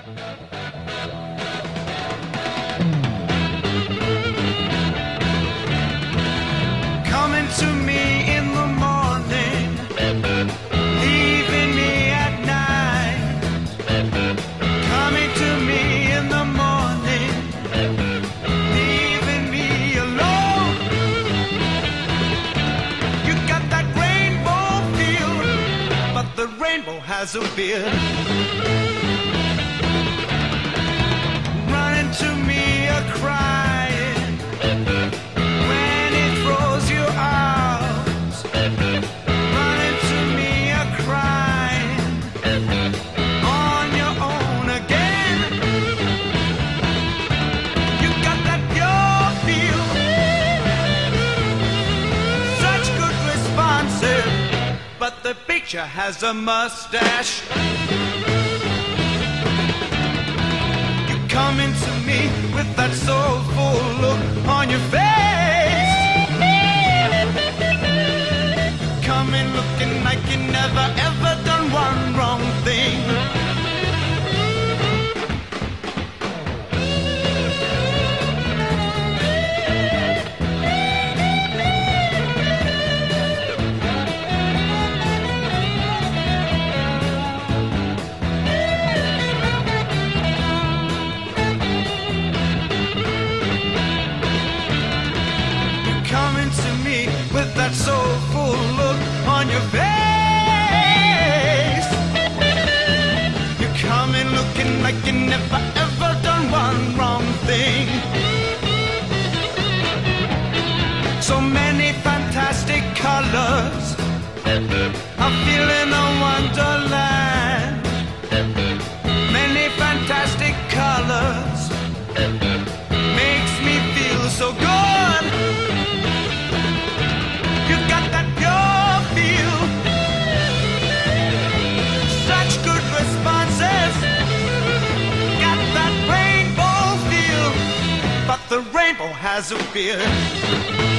Coming to me in the morning, leaving me at night. Coming to me in the morning, leaving me alone. You got that rainbow feel, but the rainbow has a beard. Running to me a crying when it throws you out. Running to me a crying on your own again. You got that pure feel, such good responses, but the picture has a mustache. Coming to me with that soulful look on your face. Coming looking like you never ever done one wrong thing. Coming to me with that soulful look on your face. You're coming looking like you never ever done one wrong thing. So many fantastic colors, I'm feeling a wonderland. Many fantastic colors makes me feel so good. You got that pure feel, such good responses. Got that rainbow feel, but the rainbow has a beard.